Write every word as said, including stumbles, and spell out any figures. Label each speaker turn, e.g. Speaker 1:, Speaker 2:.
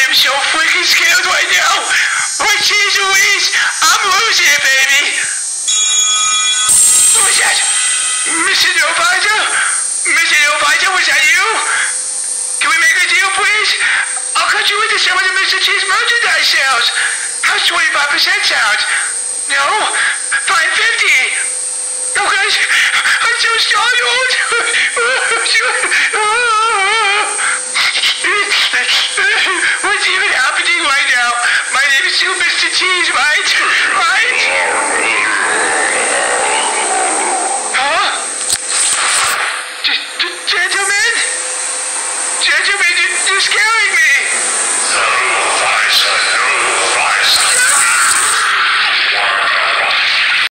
Speaker 1: I'm so freaking scared right now. Oh, jeez Louise, I'm losing it, baby. What was that? Mister Novaja? Mister Novaja, was that you? Can we make a deal, please? I'll cut you into some of the Mister Cheese merchandise sales. How's twenty-five percent sound? No? five fifty? No, guys, I'm so startled. What's even happening right now? My name is still Mister Cheese, right?